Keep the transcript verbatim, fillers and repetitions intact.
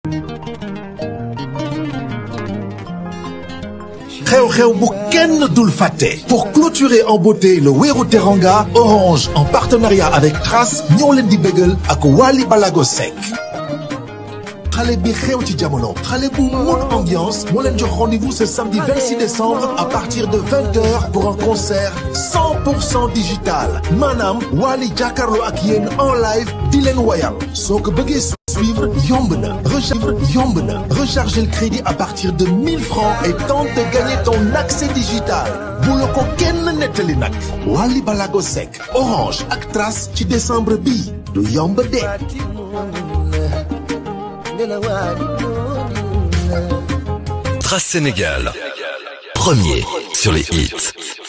xew-xew bu kenn dul fàtte. Pour clôturer en beauté le Weeru Teranga, Orange en partenariat avec Trace ñoo leen di bégal ak Wally Balago Seck. xale bi xew ci jamono xale bu mën ambiance moo leen jox rendez-vous ce samedi vingt-six décembre à partir de vingt heures pour un concert cent pour cent digital maanaam Wally jàkkaarloo ak yéen en live di leen woyal soo ko bëggee suivre yomb na recharger yomb na recharger le crédit à partir de mille francs et tente de gagner ton accès digital bu la ko kenn nettali nag Wally Balago Seck Orange ak Trace ci décembre bi du yomb de. Trace Sénégal, premier sur les hits.